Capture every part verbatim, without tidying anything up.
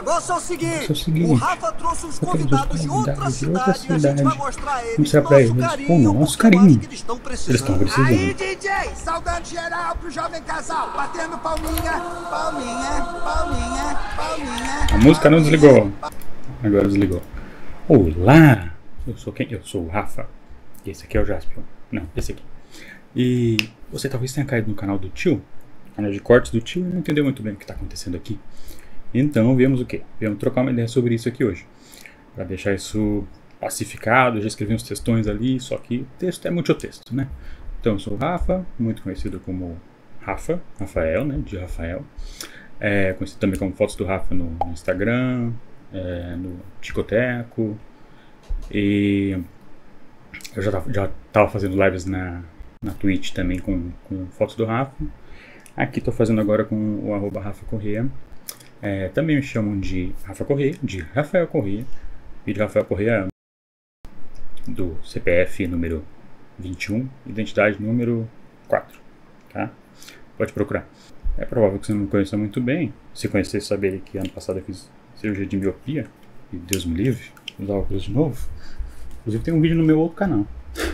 negócio é o seguinte, é o seguinte, o Rafa trouxe uns convidados de outra cidade e a gente vai mostrar a eles mostrar pra eles o nosso carinho que eles estão precisando. Aí, D J, saudando geral pro jovem casal, batendo palminha, palminha, palminha, palminha. A música não desligou. Agora desligou. Olá! Eu sou quem? Eu sou o Rafa. E esse aqui é o Jaspion. Não, esse aqui. E você talvez tenha caído no canal do tio, canal de cortes do tio, e não entendeu muito bem o que está acontecendo aqui. Então viemos o quê? Viemos trocar uma ideia sobre isso aqui hoje. Para deixar isso pacificado, eu já escrevi uns textões ali, só que o texto é multitexto, né? Então eu sou o Rafa, muito conhecido como Rafa, Rafael, né? De Rafael. É, conhecido também como Fotos do Rafa no, no Instagram, é, no Ticoteco. E eu já tava, já tava fazendo lives na, na Twitch também com, com Fotos do Rafa. Aqui estou fazendo agora com o arroba Rafa Correia. É, também me chamam de Rafa Correia, de Rafael Correia. E de Rafael Correia do C P F número vinte e um, identidade número quatro. Tá? Pode procurar. É provável que você não me conheça muito bem. Se conhecer, saber que ano passado eu fiz cirurgia de miopia. E Deus me livre, usar óculos de novo. Inclusive tem um vídeo no meu outro canal.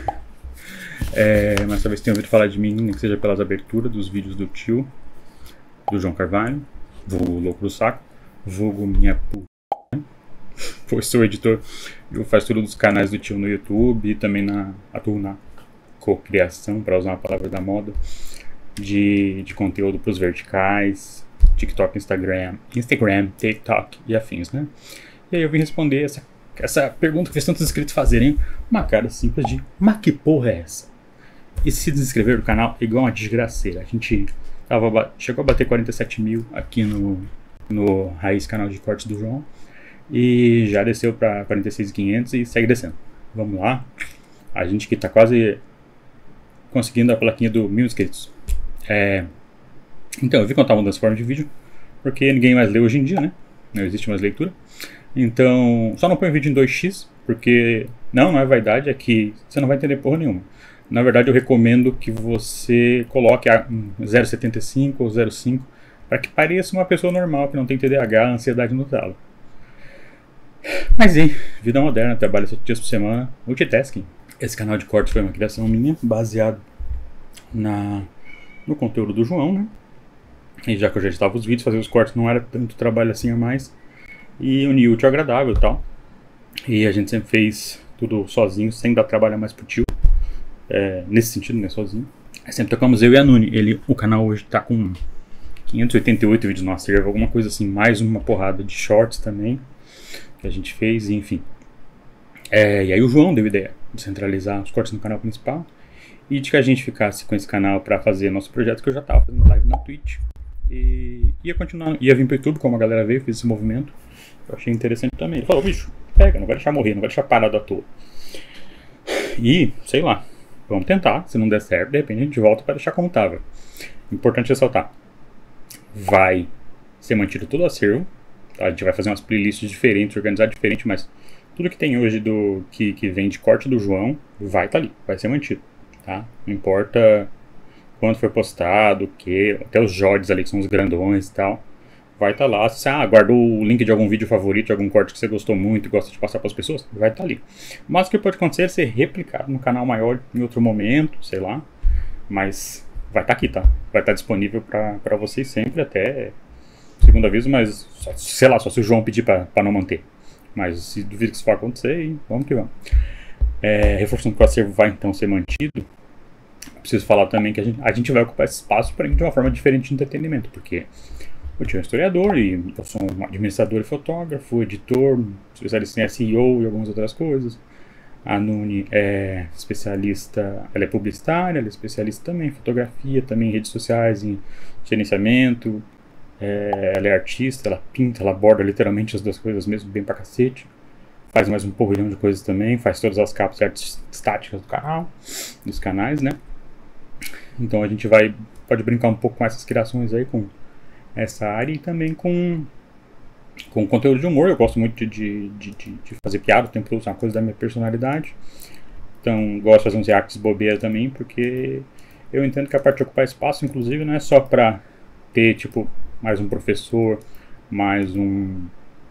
É, mas talvez tenha ouvido falar de mim, nem que seja pelas aberturas dos vídeos do tio, do João Carvalho, vulgo Louco do Saco, vulgo minha p... Pois sou editor, eu faço tudo dos canais do tio no YouTube e também na, atuo na cocriação, para usar uma palavra da moda, de, de conteúdo para os verticais, TikTok, Instagram, Instagram, TikTok e afins, né? E aí eu vim responder essa, essa pergunta que fez tantos inscritos fazerem, uma cara simples de, mas que porra é essa? E se desinscrever do canal é igual uma desgraceira. A gente tava, chegou a bater quarenta e sete mil aqui no, no Raiz Canal de Cortes do João. E já desceu para quarenta e seis mil e quinhentos e segue descendo. Vamos lá. A gente que tá quase conseguindo a plaquinha do mil inscritos. É, então, eu vi contar uma das formas de vídeo, porque ninguém mais lê hoje em dia, né? Não existe mais leitura. Então, só não põe vídeo em dois x, porque não, não é vaidade, é que você não vai entender porra nenhuma. Na verdade, eu recomendo que você coloque a zero vírgula setenta e cinco ou zero vírgula cinco para que pareça uma pessoa normal, que não tem T D A H, ansiedade no talo. Mas, hein, vida moderna, trabalho sete dias por semana, multitasking. Esse canal de cortes foi uma criação minha, baseado na, no conteúdo do João, né? E já que eu já editava os vídeos, fazer os cortes não era tanto trabalho assim a mais. E unir útil ao agradável e tal. E a gente sempre fez tudo sozinho, sem dar trabalho a mais pro tio. É, nesse sentido, né, sozinho. Aí sempre tocamos eu e a Nuni. Ele, o canal hoje tá com quinhentos e oitenta e oito vídeos no acervo, alguma coisa assim, mais uma porrada de shorts também, que a gente fez, enfim. É, e aí o João deu ideia de centralizar os cortes no canal principal e de que a gente ficasse com esse canal para fazer nosso projeto, que eu já tava fazendo live na Twitch. E ia continuar, ia vir pro YouTube, como a galera veio, fez esse movimento. Eu achei interessante também. Ele falou, bicho, pega, não vai deixar morrer, não vai deixar parado à toa. E, sei lá, vamos tentar. Se não der certo, de repente a gente volta para deixar como estava. Importante ressaltar, vai ser mantido todo o acervo. Tá? A gente vai fazer umas playlists diferentes, organizar diferente, mas tudo que tem hoje do que, que vem de corte do João vai estar tá ali, vai ser mantido. Tá? Não importa quando foi postado, o que, até os Jords ali, que são os grandões e tal. Vai estar tá lá. Se você ah, guardou o link de algum vídeo favorito, de algum corte que você gostou muito e gosta de passar para as pessoas, vai estar tá ali. Mas o que pode acontecer é ser replicado no canal maior em outro momento, sei lá. Mas vai estar tá aqui, tá? Vai estar tá disponível para vocês sempre, até segundo aviso, mas só, sei lá, só se o João pedir para não manter. Mas se duvido que isso vai acontecer, e vamos que vamos. É, reforçando que o acervo vai então ser mantido, preciso falar também que a gente, a gente vai ocupar esse espaço para de uma forma diferente de entretenimento, porque eu tio é um historiador, e eu sou um administrador e fotógrafo, editor, especialista em S E O e algumas outras coisas. A Nuni é especialista, ela é publicitária, ela é especialista também em fotografia, também em redes sociais, em gerenciamento. É, ela é artista, ela pinta, ela borda literalmente as duas coisas mesmo, bem pra cacete. Faz mais um porrilhão de coisas também, faz todas as capas e artes estáticas do canal, dos canais, né? Então a gente vai, pode brincar um pouco com essas criações aí, com essa área e também com, com conteúdo de humor. Eu gosto muito de, de, de, de fazer piada, tenho que usar uma coisa da minha personalidade. Então gosto de fazer uns reacts bobeira também, porque eu entendo que a parte de ocupar espaço, inclusive, não é só pra ter, tipo, mais um professor, mais um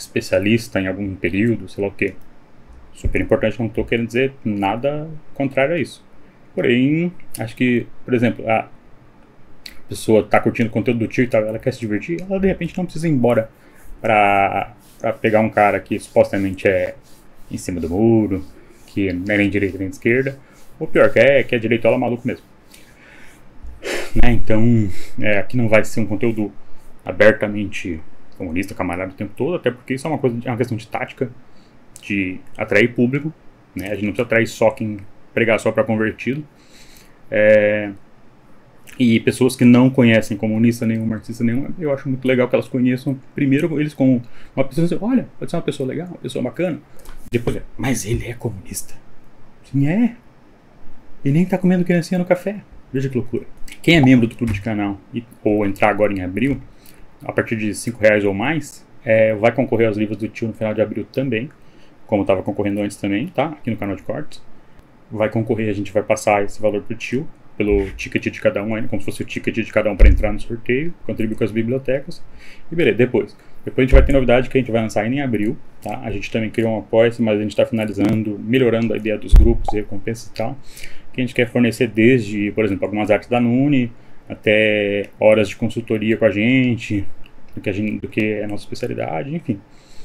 especialista em algum período, sei lá o que. Super importante, não estou querendo dizer nada contrário a isso. Porém, acho que, por exemplo, a pessoa está curtindo o conteúdo do tio e tal, ela quer se divertir, ela de repente não precisa ir embora para pegar um cara que supostamente é em cima do muro, que não é nem direita nem esquerda, ou pior, que é, que é direitola maluco mesmo. Né? Então, é, aqui não vai ser um conteúdo abertamente comunista, camarada o tempo todo, até porque isso é uma, coisa, é uma questão de tática, de atrair público, né? A gente não precisa atrair só quem pregar só para convertido. É, e pessoas que não conhecem comunista nenhum, marxista nenhum, eu acho muito legal que elas conheçam primeiro eles como uma pessoa assim, olha, pode ser uma pessoa legal, uma pessoa bacana. Depois é, mas ele é comunista. Sim, é. E nem tá comendo criancinha no café. Veja que loucura. Quem é membro do clube de canal e, ou entrar agora em abril, a partir de cinco reais ou mais, é, vai concorrer aos livros do tio no final de abril também, como estava concorrendo antes também, tá? Aqui no canal de cortes. Vai concorrer, a gente vai passar esse valor pro tio, pelo ticket de cada um, como se fosse o ticket de cada um para entrar no sorteio, contribuir com as bibliotecas. E beleza, depois. Depois a gente vai ter novidade que a gente vai lançar ainda em abril, tá? A gente também criou um apoio, mas a gente está finalizando, melhorando a ideia dos grupos, recompensas e tal. Que a gente quer fornecer desde, por exemplo, algumas artes da Nune, até horas de consultoria com a gente, do que, a gente, do que é a nossa especialidade, enfim.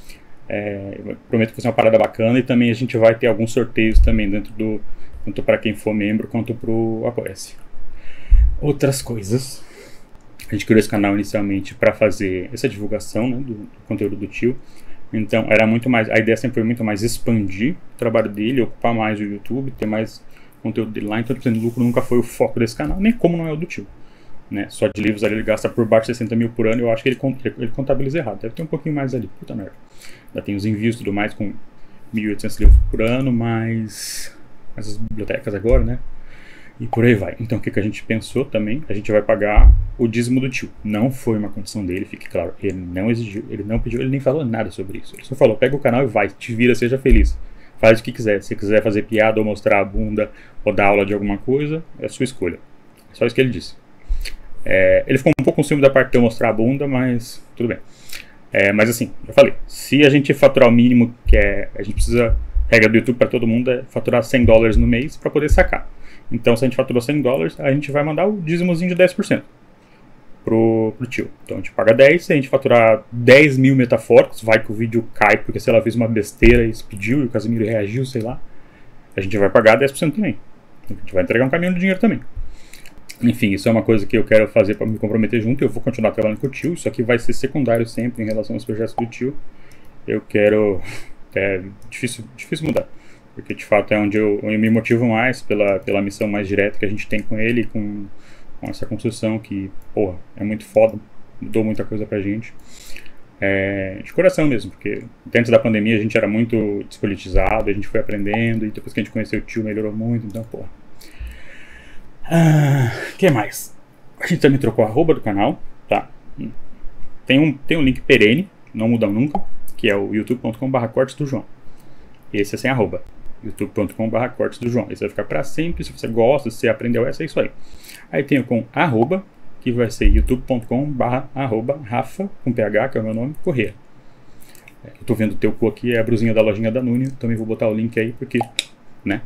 É, eu prometo que vai ser uma parada bacana e também a gente vai ter alguns sorteios também dentro do, tanto para quem for membro quanto para o Apoia-se. Outras coisas, a gente criou esse canal inicialmente para fazer essa divulgação, né, do, do conteúdo do tio. Então era muito mais, a ideia sempre foi muito mais expandir o trabalho dele, ocupar mais o YouTube, ter mais conteúdo dele lá. Então o lucro nunca foi o foco desse canal, nem como não é o do tio. Né? Só de livros ali ele gasta por baixo de sessenta mil por ano. Eu acho que ele, ele contabiliza errado, deve ter um pouquinho mais ali, puta merda. Ainda tem os envios e tudo mais com mil e oitocentos livros por ano, mais essas bibliotecas agora, né? E por aí vai. Então o que, que a gente pensou também? A gente vai pagar o dízimo do tio. Não foi uma condição dele, fique claro. Ele não exigiu, ele não pediu, ele nem falou nada sobre isso. Ele só falou, pega o canal e vai, te vira, seja feliz. Faz o que quiser. Se quiser fazer piada ou mostrar a bunda ou dar aula de alguma coisa, é a sua escolha. É só isso que ele disse. É, ele ficou um pouco com ciúme da parte de eu mostrar a bunda, mas tudo bem. É, mas assim, eu falei, se a gente faturar o mínimo, que é, a gente precisa, regra do YouTube para todo mundo é faturar cem dólares no mês para poder sacar. Então se a gente faturou cem dólares, a gente vai mandar o dízimozinho de dez por cento pro, pro tio. Então a gente paga dez, se a gente faturar dez mil metafóricos, vai que o vídeo cai, porque sei lá, fez uma besteira e expediu, e o Casimiro reagiu, sei lá, a gente vai pagar dez por cento também. A gente vai entregar um caminhão de dinheiro também. Enfim, isso é uma coisa que eu quero fazer para me comprometer junto. Eu vou continuar trabalhando com o tio. Isso aqui vai ser secundário sempre em relação aos projetos do tio. Eu quero... É difícil, difícil mudar. Porque de fato é onde eu, eu me motivo mais pela, pela missão mais direta que a gente tem com ele, com, com essa construção que, porra, é muito foda. Mudou muita coisa pra gente. É, de coração mesmo, porque antes da pandemia a gente era muito despolitizado, a gente foi aprendendo e depois que a gente conheceu o tio melhorou muito, então, porra. Ah, que mais? A gente também trocou a arroba do canal, tá? Tem um, tem um link perene, não muda nunca, que é o youtube ponto com barra cortes do João. Esse é sem arroba, youtube ponto com barra cortes do João. Esse vai ficar pra sempre, se você gosta, se você aprendeu essa, é isso aí. Aí tem o com arroba, que vai ser youtube ponto com barra arroba Rafa, com ph, que é o meu nome, Corrêa. Eu tô vendo o teu cu aqui, é a brusinha da lojinha da Nune, também vou botar o link aí, porque, né?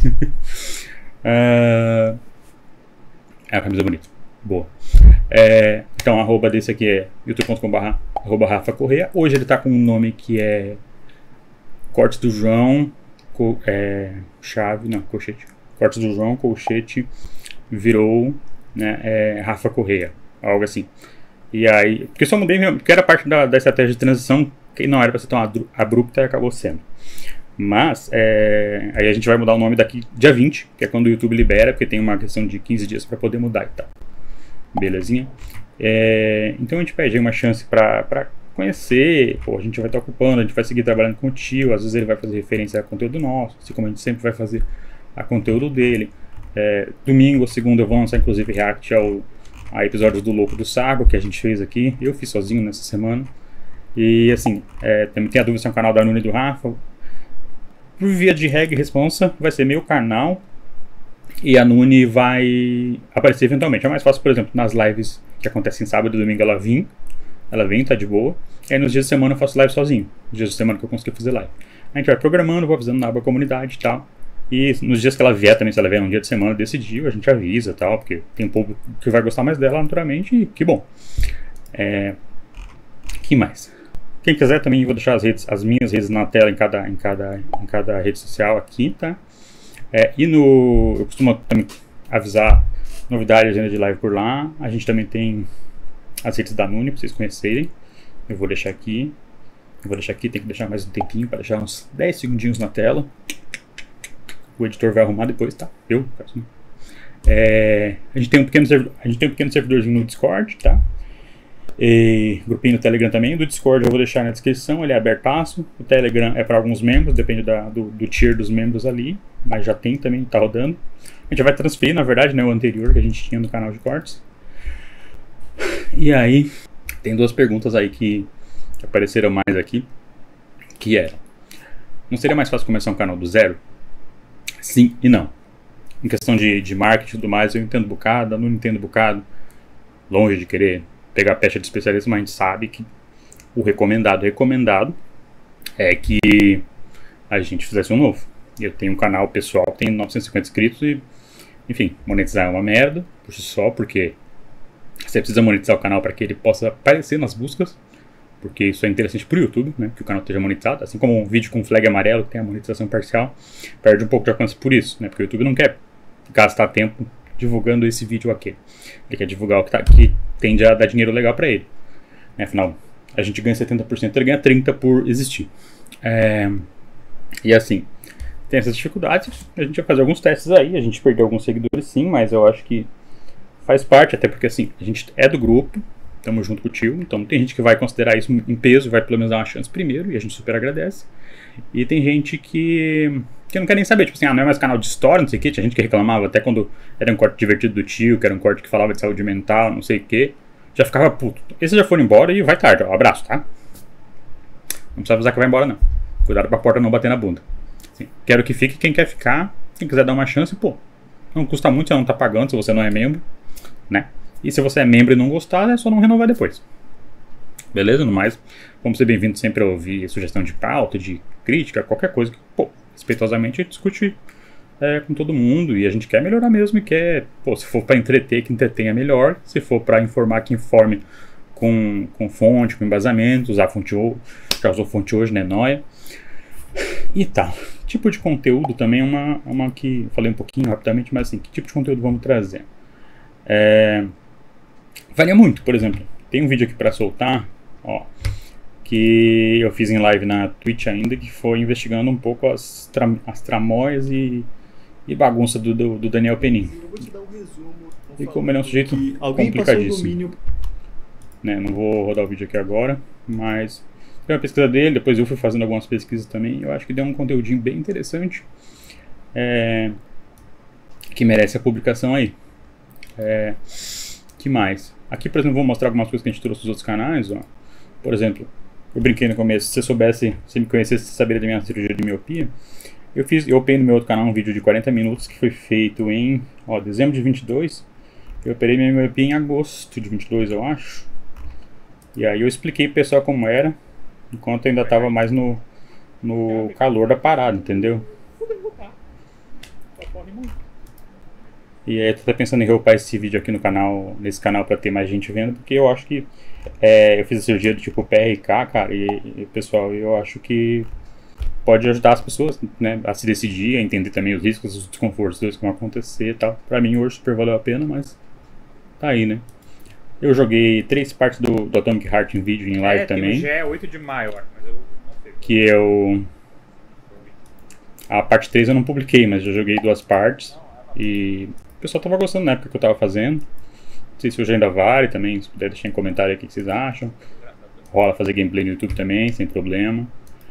uh... É a camisa bonita. Boa. É, então, a arroba desse aqui é youtube ponto com barra arroba Rafa Corrêa. Hoje ele tá com um nome que é Cortes do João, co, é, chave, não, colchete. Cortes do João, colchete, virou, né, é, Rafa Corrêa. Algo assim. E aí, porque só mudei mesmo, porque era parte da, da estratégia de transição, que não era pra ser tão abrupta e acabou sendo. Mas, é, aí a gente vai mudar o nome daqui dia vinte, que é quando o YouTube libera, porque tem uma questão de quinze dias para poder mudar e tal. Belezinha? É, então a gente pede aí uma chance para pra conhecer, pô, a gente vai estar ocupando, a gente vai seguir trabalhando com o tio, às vezes ele vai fazer referência a conteúdo nosso, assim como a gente sempre vai fazer a conteúdo dele. É, domingo ou segunda eu vou lançar inclusive react ao, a episódios do Louco do Saco, que a gente fez aqui, eu fiz sozinho nessa semana. E assim, é, também tem a dúvida se é um canal da Nune e do Rafa. Por via de regra e responsa, vai ser meu canal e a Nune vai aparecer eventualmente. É mais fácil, por exemplo, nas lives que acontecem sábado e domingo, ela vem, ela vem, tá de boa. E aí nos dias de semana eu faço live sozinho. Nos dias de semana que eu consegui fazer live. A gente vai programando, vou avisando na aba comunidade e tal. E nos dias que ela vier também, se ela vier um dia de semana decidiu, a gente avisa e tal, porque tem um povo que vai gostar mais dela naturalmente e que bom. É... que mais? Quem quiser também vou deixar as, redes, as minhas redes na tela em cada, em cada, em cada rede social aqui, tá? É, e no... eu costumo também avisar novidades ainda de live por lá. A gente também tem as redes da Nune, pra vocês conhecerem. Eu vou deixar aqui. Eu vou deixar aqui, tem que deixar mais um tempinho para deixar uns dez segundinhos na tela. O editor vai arrumar depois, tá? Eu faço. É, a, gente tem um pequeno servidor, a gente tem um pequeno servidorzinho no Discord, tá? E grupinho no Telegram também. Do Discord eu vou deixar na descrição, ele é abertaço. O Telegram é para alguns membros, depende da, do, do tier dos membros ali. Mas já tem também, tá rodando. A gente já vai transferir, na verdade, né, o anterior que a gente tinha no canal de cortes. E aí, tem duas perguntas aí que apareceram mais aqui, que era: não seria mais fácil começar um canal do zero? Sim e não. Em questão de, de marketing e tudo mais, eu entendo um bocado, eu não entendo um bocado. Longe de querer pegar a pecha de especialista, mas a gente sabe que o recomendado, recomendado é que a gente fizesse um novo. Eu tenho um canal pessoal que tem novecentos e cinquenta inscritos e, enfim, monetizar é uma merda por si só, porque você precisa monetizar o canal para que ele possa aparecer nas buscas, porque isso é interessante para o YouTube, né, que o canal esteja monetizado, assim como um vídeo com flag amarelo que tem a monetização parcial, perde um pouco de alcance por isso, né, porque o YouTube não quer gastar tempo divulgando esse vídeo aqui, ele quer divulgar o que, tá, que tende a dar dinheiro legal para ele, né, afinal, a gente ganha setenta por cento, ele ganha trinta por cento por existir. É, e assim, tem essas dificuldades, a gente vai fazer alguns testes aí, a gente perdeu alguns seguidores sim, mas eu acho que faz parte, até porque assim, a gente é do grupo, estamos junto com o tio, então tem gente que vai considerar isso em peso, vai pelo menos dar uma chance primeiro, e a gente super agradece. E tem gente que, que não quer nem saber, tipo assim, ah, não é mais canal de história, não sei o que, tinha gente que reclamava até quando era um corte divertido do tio, que era um corte que falava de saúde mental, não sei o que, já ficava puto. Esses já foram embora e vai tarde, ó, abraço, tá? Não precisa avisar que vai embora não, cuidado pra porta não bater na bunda. Assim, quero que fique quem quer ficar, quem quiser dar uma chance, pô, não custa muito, você não tá pagando se você não é membro, né? E se você é membro e não gostar, é só não renovar depois. Beleza? No mais, vamos ser bem-vindos sempre a ouvir sugestão de pauta, de crítica, qualquer coisa que, pô, respeitosamente a gente discute é, com todo mundo. E a gente quer melhorar mesmo e quer, pô, se for para entreter, que entretenha melhor. Se for para informar, que informe com, com fonte, com embasamento, usar fonte hoje, já usou fonte hoje, né? Noia. E tal. Tipo de conteúdo também é uma, uma que, falei um pouquinho rapidamente, mas assim, que tipo de conteúdo vamos trazer? É... Varia muito, por exemplo, tem um vídeo aqui para soltar, ó, que eu fiz em live na Twitch ainda, que foi investigando um pouco as, tra as tramóias e, e bagunça do, do, do Daniel Penin. Eu vou te dar um resumo. E como ele é um sujeito complicadíssimo, né, não vou rodar o vídeo aqui agora, mas foi uma pesquisa dele, depois eu fui fazendo algumas pesquisas também, eu acho que deu um conteúdinho bem interessante, é, que merece a publicação aí. É, que mais? Aqui, por exemplo, vou mostrar algumas coisas que a gente trouxe dos outros canais, ó. Por exemplo, eu brinquei no começo, se você soubesse, se me conhecesse, você saberia da minha cirurgia de miopia. Eu fiz, eu operei no meu outro canal um vídeo de quarenta minutos que foi feito em, ó, dezembro de vinte e dois. Eu operei minha miopia em agosto de vinte e dois, eu acho. E aí eu expliquei pro pessoal como era, enquanto eu ainda tava mais no, no calor da parada, entendeu? E aí eu tô até pensando em reupar esse vídeo aqui no canal, nesse canal, pra ter mais gente vendo, porque eu acho que é, eu fiz a cirurgia do tipo P R K, cara, e, e pessoal, eu acho que pode ajudar as pessoas, né, a se decidir, a entender também os riscos, os desconfortos que vão acontecer e tal. Pra mim hoje super valeu a pena, mas tá aí, né. Eu joguei três partes do, do Atomic Heart em vídeo, em live é, também. Já é oito de maio, eu acho, mas eu não sei. Que eu... A parte três eu não publiquei, mas eu joguei duas partes e... O pessoal tava gostando na época que eu tava fazendo. Não sei se hoje ainda vale também. Se puder deixar em comentário aí o que vocês acham. Rola fazer gameplay no YouTube também, sem problema.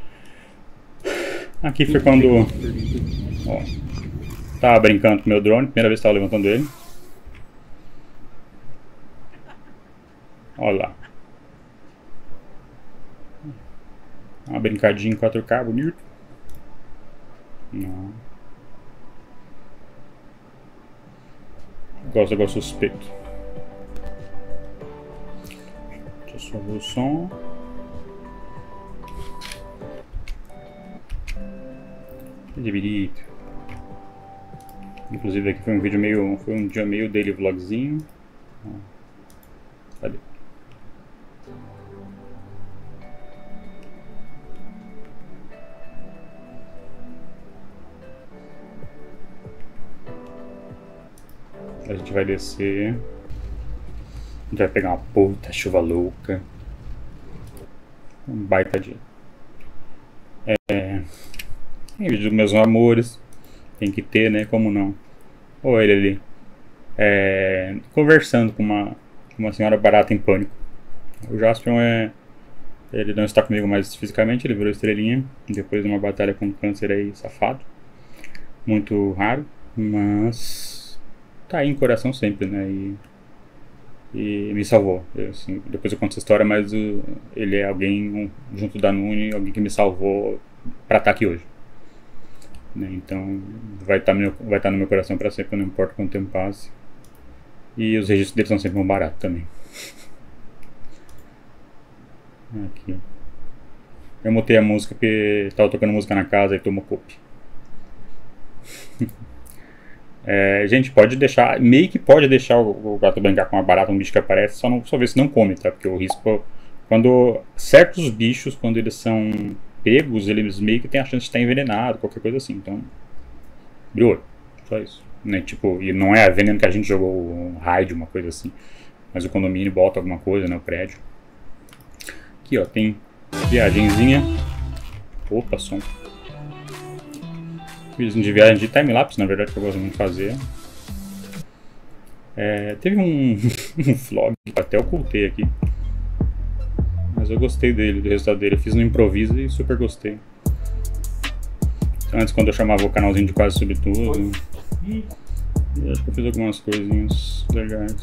Aqui foi quando... Ó, tava brincando com o meu drone. Primeira vez que tava levantando ele. Olha lá. Uma brincadinha em quatro K, bonito. Não. Gosto, gosto suspeito. Deixa eu só ver o som. Dividido. Inclusive aqui foi um vídeo meio, foi um dia meio daily vlogzinho. Cadê? A gente vai descer. A gente vai pegar uma puta chuva louca. Um baita dia. É. Tem vídeo dos meus amores. Tem que ter, né? Como não? Ou ele ali. É, conversando com uma, com uma senhora barata em pânico. O Jaspion é. Ele não está comigo mais fisicamente, ele virou estrelinha. Depois de uma batalha com câncer aí, safado. Muito raro. Mas. Tá aí em coração sempre, né? E. E me salvou. Eu, assim, depois eu conto essa história, mas uh, ele é alguém, um, junto da Nune, alguém que me salvou pra estar aqui hoje. Né? Então vai estar tá vai tá no meu coração pra sempre, não importa quanto tempo passe. E os registros dele são sempre um barato também. Aqui. Eu mutei a música porque estava tocando música na casa e tomou copy. É, gente, pode deixar, meio que pode deixar o, o gato brincar com uma barata, um bicho que aparece, só, não, só ver se não come, tá? Porque o risco, quando certos bichos, quando eles são pegos, eles meio que tem a chance de estar envenenado, qualquer coisa assim, então, abriu o olho, só isso. Né? Tipo, e não é veneno que a gente jogou um raid, uma coisa assim, mas o condomínio bota alguma coisa, né, o prédio. Aqui, ó, tem viagenzinha, opa, som. Vídeos de viagem de timelapse, na verdade, que eu gosto muito de fazer. É, teve um, um vlog que até ocultei aqui. Mas eu gostei dele, do resultado dele. Eu fiz no improviso e super gostei. Antes, quando eu chamava o canalzinho de quase sobre tudo. E acho que eu fiz algumas coisinhas legais.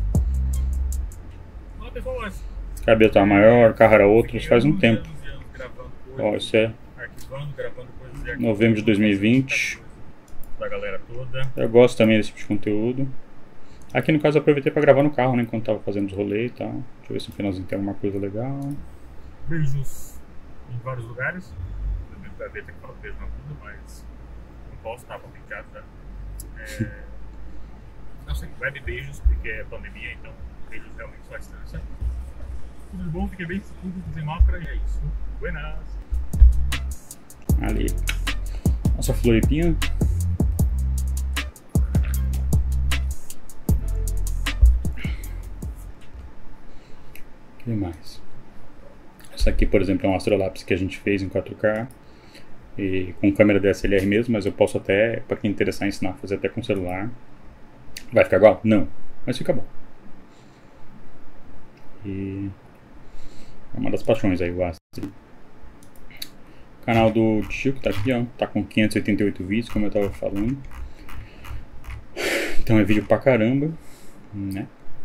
Olá, pessoas. Cabelo tá maior, carro era outro, isso faz um tempo. Ó, isso é novembro de dois mil e vinte. Da galera toda. Eu gosto também desse tipo de conteúdo. Aqui no caso eu aproveitei pra gravar no carro, né, enquanto tava fazendo os rolês e tal. Deixa eu ver se no finalzinho tem alguma coisa legal. Beijos em vários lugares. Eu devia ter que falar beijo na bunda, mas não posso, tava complicado, tá? É... Não sei, web beijos, porque é pandemia, então beijos realmente só à distância. Tudo de bom, fiquem bem, tudo sem máscara e é isso. Buenas! Ali. Nossa floripinha. O que mais? Essa aqui, por exemplo, é um astrolapse que a gente fez em quatro K. E com câmera D S L R mesmo, mas eu posso até, para quem interessar, ensinar a fazer até com celular. Vai ficar igual? Não. Mas fica bom. E é uma das paixões aí, o astro. Canal do tio que tá aqui, ó, tá com quinhentos e oitenta e oito vídeos, como eu tava falando. Então é vídeo pra caramba, né?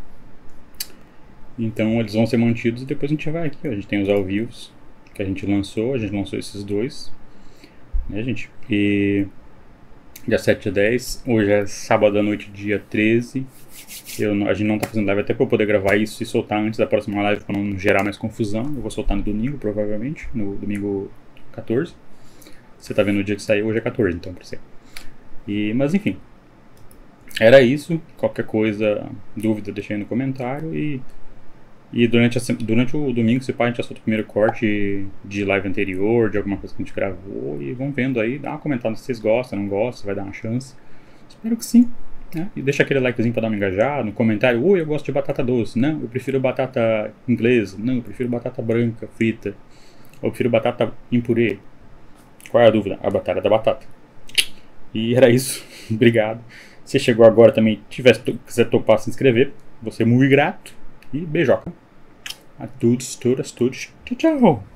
Então eles vão ser mantidos e depois a gente vai aqui, ó. A gente tem os ao vivos que a gente lançou, a gente lançou esses dois, né, gente? E dia sete e dez, hoje é sábado à noite, dia treze. Eu, a gente não tá fazendo live até pra eu poder gravar isso e soltar antes da próxima live pra não gerar mais confusão. Eu vou soltar no domingo, provavelmente, no domingo quatorze. Você tá vendo o dia que saiu, hoje é quatorze, então pra você. E, mas enfim, era isso. Qualquer coisa, dúvida, deixa aí no comentário. E, e durante, a, durante o domingo, se pá, a gente já solta o primeiro corte de live anterior, de alguma coisa que a gente gravou. E vão vendo aí, dá uma comentada se vocês gostam, não gostam, se vai dar uma chance. Espero que sim, né? E deixa aquele likezinho pra dar uma engajada. No comentário, oi, eu gosto de batata doce. Não, eu prefiro batata inglesa. Não, eu prefiro batata branca, frita. Eu prefiro batata em purê. Qual é a dúvida? A batata da batata. E era isso. Obrigado. Se chegou agora também, tivesse, quiser topar se inscrever, você é muito grato. E beijoca. A todos, todas, todos. Tchau, tchau.